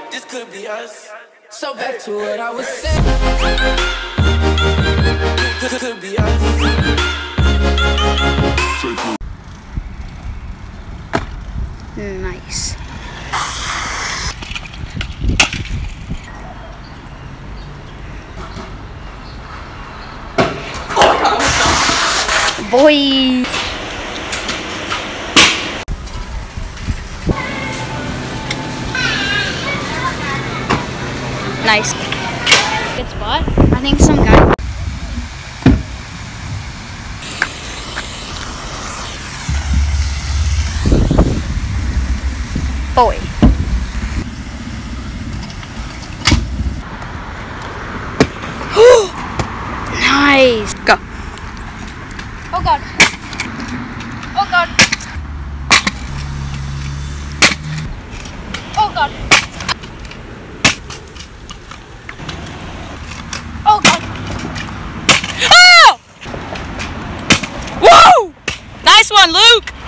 this could be us. So back to what I was saying. This could be us. Nice. Boy. Nice. Good spot. I think some guy. Boy. Nice. Go. Oh God. Oh God. Oh God. Oh God. Oh! Woo! Nice one, Luke.